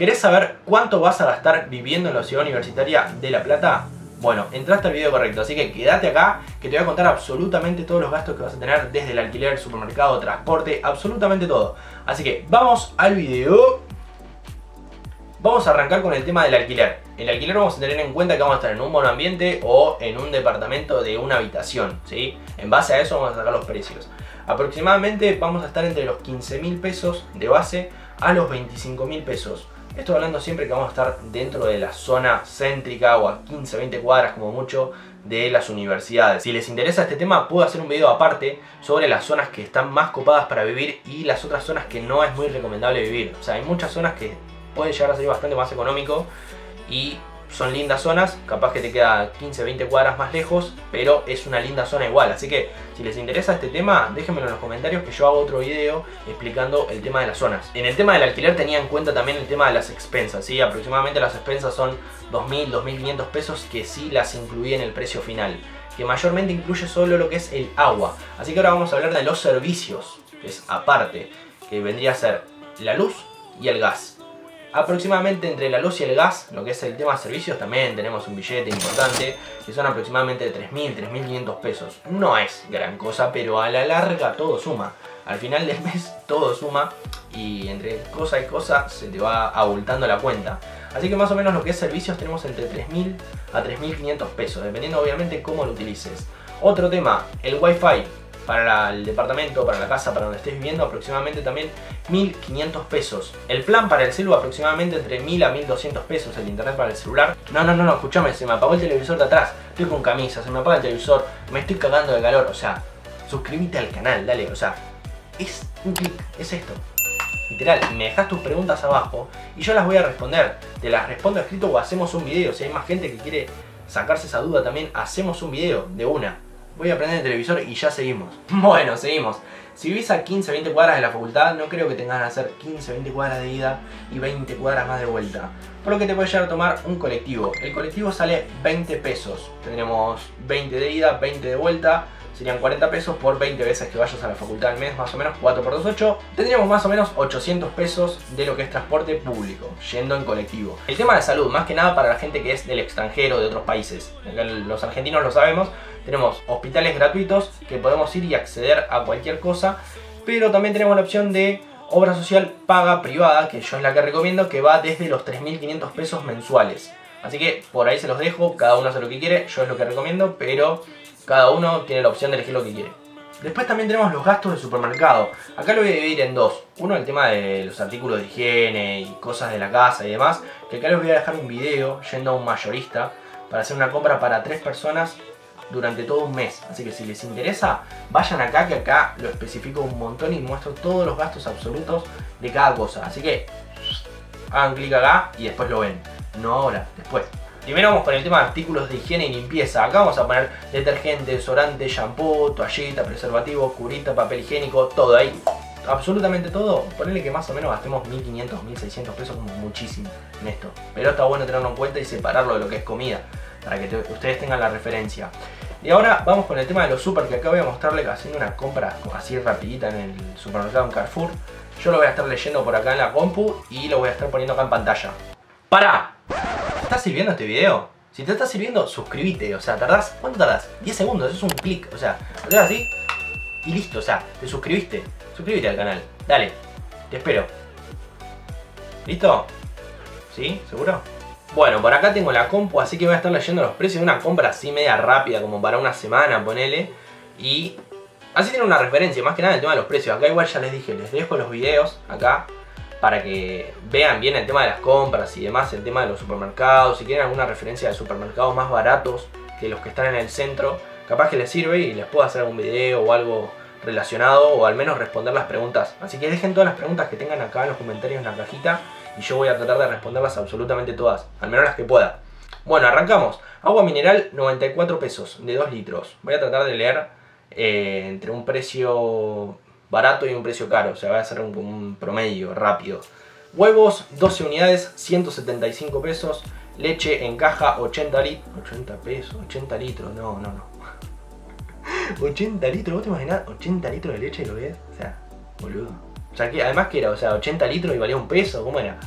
¿Querés saber cuánto vas a gastar viviendo en la ciudad universitaria de La Plata? Bueno, entraste al video correcto, así que quédate acá que te voy a contar absolutamente todos los gastos que vas a tener desde el alquiler, supermercado, transporte, absolutamente todo. Así que vamos al video. Vamos a arrancar con el tema del alquiler. El alquiler vamos a tener en cuenta que vamos a estar en un monoambiente o en un departamento de una habitación, ¿sí? En base a eso vamos a sacar los precios. Aproximadamente vamos a estar entre los 15.000 pesos de base a los 25.000 pesos. Esto hablando siempre que vamos a estar dentro de la zona céntrica o a 15-20 cuadras como mucho de las universidades. Si les interesa este tema, puedo hacer un video aparte sobre las zonas que están más copadas para vivir y las otras zonas que no es muy recomendable vivir. O sea, hay muchas zonas que pueden llegar a ser bastante más económico y son lindas zonas, capaz que te queda 15-20 cuadras más lejos, pero es una linda zona igual. Así que si les interesa este tema, déjenmelo en los comentarios que yo hago otro video explicando el tema de las zonas. En el tema del alquiler tenía en cuenta también el tema de las expensas, ¿sí? Aproximadamente las expensas son 2.000, 2.500 pesos que sí las incluí en el precio final, que mayormente incluye solo lo que es el agua. Así que ahora vamos a hablar de los servicios, que es aparte, que vendría a ser la luz y el gas. Aproximadamente entre la luz y el gas, lo que es el tema de servicios, también tenemos un billete importante que son aproximadamente de 3.000, 3.500 pesos. No es gran cosa, pero a la larga todo suma. Al final del mes todo suma y entre cosa y cosa se te va abultando la cuenta. Así que más o menos lo que es servicios tenemos entre 3.000 a 3.500 pesos, dependiendo obviamente cómo lo utilices. Otro tema, el wifi. Para el departamento, para la casa, para donde estés viviendo, aproximadamente también 1.500 pesos. El plan para el celular aproximadamente entre 1.000 a 1.200 pesos. El internet para el celular. No, escúchame, se me apagó el televisor de atrás. Estoy con camisa, se me apaga el televisor, me estoy cagando de calor. O sea, suscríbete al canal, dale. O sea, es un clic, es esto. Literal, me dejas tus preguntas abajo y yo las voy a responder. Te las respondo escrito o hacemos un video. Si hay más gente que quiere sacarse esa duda también, hacemos un video de una. Voy a prender el televisor y ya seguimos. Bueno, seguimos. Si vivís a 15-20 cuadras de la facultad, no creo que tengas que hacer 15-20 cuadras de ida y 20 cuadras más de vuelta. Por lo que te puede llegar a tomar un colectivo. El colectivo sale 20 pesos. Tendremos 20 de ida, 20 de vuelta. Serían 40 pesos por 20 veces que vayas a la facultad al mes, más o menos 4 por 2, 8. Tendríamos más o menos 800 pesos de lo que es transporte público, yendo en colectivo. El tema de salud, más que nada para la gente que es del extranjero, de otros países. Los argentinos lo sabemos, tenemos hospitales gratuitos que podemos ir y acceder a cualquier cosa. Pero también tenemos la opción de obra social paga privada, que yo es la que recomiendo, que va desde los 3.500 pesos mensuales. Así que por ahí se los dejo, cada uno hace lo que quiere, yo es lo que recomiendo, pero cada uno tiene la opción de elegir lo que quiere. Después también tenemos los gastos de supermercado. Acá lo voy a dividir en dos. Uno, el tema de los artículos de higiene y cosas de la casa y demás. Que acá les voy a dejar un video yendo a un mayorista para hacer una compra para 3 personas durante todo un mes. Así que si les interesa, vayan acá que acá lo especifico un montón y muestro todos los gastos absolutos de cada cosa. Así que hagan clic acá y después lo ven. No ahora, después. Primero vamos con el tema de artículos de higiene y limpieza. Acá vamos a poner detergente, desodorante, shampoo, toallita, preservativo, curita, papel higiénico, todo ahí. Absolutamente todo. Ponele que más o menos gastemos 1.500, 1.600 pesos como muchísimo en esto. Pero está bueno tenerlo en cuenta y separarlo de lo que es comida, para que ustedes tengan la referencia. Y ahora vamos con el tema de los super, que acá voy a mostrarles haciendo una compra así rapidita en el supermercado en Carrefour. Yo lo voy a estar leyendo por acá en la compu y lo voy a estar poniendo acá en pantalla. ¡Para! ¿Te está sirviendo este video? Si te está sirviendo, suscríbete. O sea, tardás, ¿cuánto tardás? 10 segundos, eso es un clic. O sea, haces así y listo. O sea, te suscribiste. Suscríbete al canal. Dale, te espero. ¿Listo? ¿Sí? ¿Seguro? Bueno, por acá tengo la compu, así que voy a estar leyendo los precios de una compra así media rápida, como para una semana, ponele. Y así tienen una referencia, más que nada el tema de los precios. Acá igual ya les dije, les dejo los videos acá para que vean bien el tema de las compras y demás, el tema de los supermercados. Si quieren alguna referencia de supermercados más baratos que los que están en el centro, capaz que les sirve y les puedo hacer algún video o algo relacionado, o al menos responder las preguntas. Así que dejen todas las preguntas que tengan acá en los comentarios en la cajita y yo voy a tratar de responderlas absolutamente todas, al menos las que pueda. Bueno, arrancamos. Agua mineral 94 pesos de 2 litros. Voy a tratar de leer entre un precio barato y un precio caro, o sea, va a ser un promedio rápido. Huevos 12 unidades 175 pesos. Leche en caja 80 litros. 80 pesos, 80 litros, no. 80 litros, ¿vos te imaginás? 80 litros de leche, ¿lo ves? O sea, boludo. O sea, que además que era, o sea, 80 litros y valía un peso, ¿cómo era?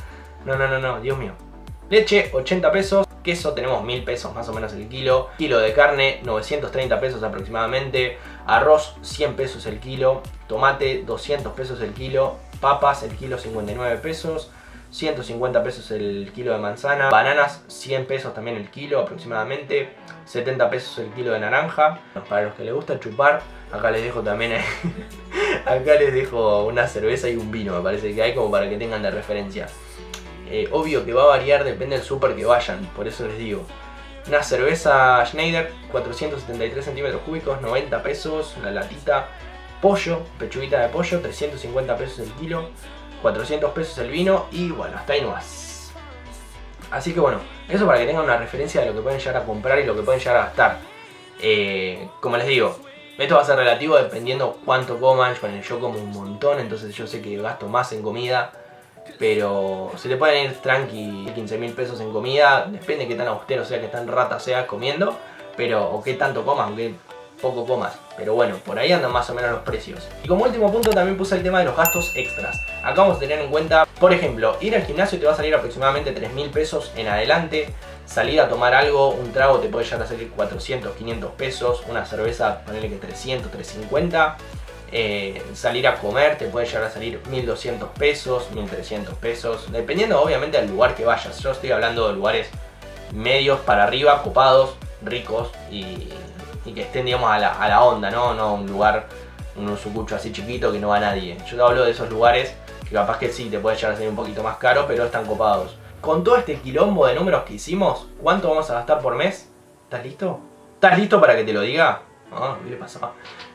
No, Dios mío. Leche, 80 pesos. Queso, tenemos 1000 pesos más o menos el kilo. Kilo de carne, 930 pesos aproximadamente. Arroz, 100 pesos el kilo. Tomate, 200 pesos el kilo. Papas, el kilo, 59 pesos. 150 pesos el kilo de manzana. Bananas, 100 pesos también el kilo aproximadamente. 70 pesos el kilo de naranja. Para los que les gusta chupar, acá les dejo también acá les dejo una cerveza y un vino, me parece que hay, como para que tengan de referencia. Obvio que va a variar, depende del súper que vayan, por eso les digo. Una cerveza Schneider, 473 centímetros cúbicos, 90 pesos la latita. Pollo, pechuguita de pollo, 350 pesos el kilo. 400 pesos el vino y bueno, hasta ahí nomás. Así que bueno, eso para que tengan una referencia de lo que pueden llegar a comprar y lo que pueden llegar a gastar. Como les digo, esto va a ser relativo dependiendo cuánto coman. Yo como un montón, entonces yo sé que gasto más en comida. Pero se le pueden ir tranqui 15.000 pesos en comida. Depende de qué tan austero sea, qué tan rata sea comiendo. Pero, o qué tanto comas, o qué poco comas. Pero bueno, por ahí andan más o menos los precios. Y como último punto también puse el tema de los gastos extras. Acá vamos a tener en cuenta, por ejemplo, ir al gimnasio te va a salir aproximadamente 3.000 pesos en adelante. Salir a tomar algo, un trago te puede llegar a salir 400, 500 pesos. Una cerveza, ponele que 300, 350. Salir a comer te puede llegar a salir 1.200 pesos, 1.300 pesos. Dependiendo obviamente del lugar que vayas. Yo estoy hablando de lugares medios para arriba, copados, ricos y que estén, digamos, a la onda, no un lugar, un usucucho así chiquito que no va nadie. Yo te hablo de esos lugares que capaz que sí te puede llegar a salir un poquito más caro, pero están copados. Con todo este quilombo de números que hicimos, ¿cuánto vamos a gastar por mes? ¿Estás listo? ¿Estás listo para que te lo diga? Ah, ¿qué le pasaba?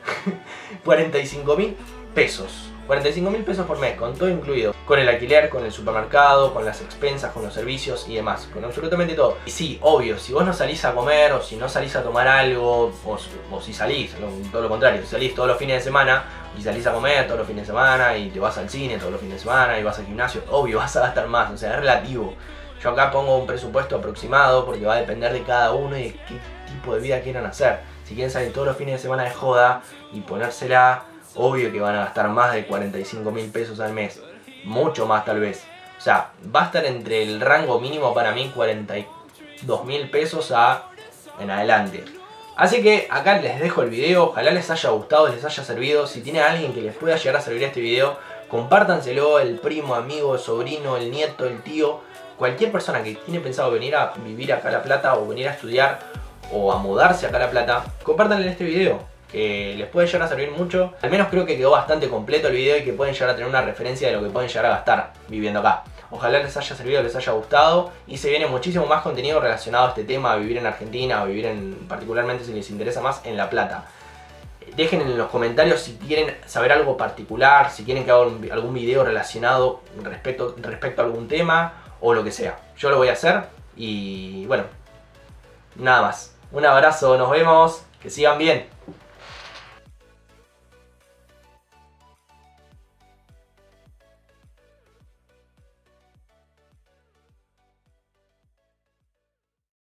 45.000 pesos. 45.000 pesos por mes, con todo incluido. Con el alquiler, con el supermercado, con las expensas, con los servicios y demás. Con absolutamente todo. Y sí, obvio, si vos no salís a comer o si no salís a tomar algo, o si salís, todo lo contrario, si salís todos los fines de semana y salís a comer todos los fines de semana y te vas al cine todos los fines de semana y vas al gimnasio, obvio vas a gastar más, o sea, es relativo. Yo acá pongo un presupuesto aproximado porque va a depender de cada uno y de qué tipo de vida quieran hacer. Si quieren salir todos los fines de semana de joda y ponérsela, obvio que van a gastar más de 45.000 pesos al mes. Mucho más tal vez. O sea, va a estar entre el rango mínimo para mí 42.000 pesos en adelante. Así que acá les dejo el video. Ojalá les haya gustado, les haya servido. Si tiene alguien que les pueda llegar a servir este video, compártanselo, el primo, amigo, el sobrino, el nieto, el tío. Cualquier persona que tiene pensado venir a vivir acá a La Plata o venir a estudiar o a mudarse acá a La Plata, compártanle este video, que les puede llegar a servir mucho. Al menos creo que quedó bastante completo el video y que pueden llegar a tener una referencia de lo que pueden llegar a gastar viviendo acá. Ojalá les haya servido, les haya gustado y se viene muchísimo más contenido relacionado a este tema, a vivir en Argentina, a vivir particularmente si les interesa más en La Plata. Dejen en los comentarios si quieren saber algo particular, si quieren que haga algún video relacionado respecto a algún tema o lo que sea. Yo lo voy a hacer y bueno, nada más. Un abrazo, nos vemos, que sigan bien.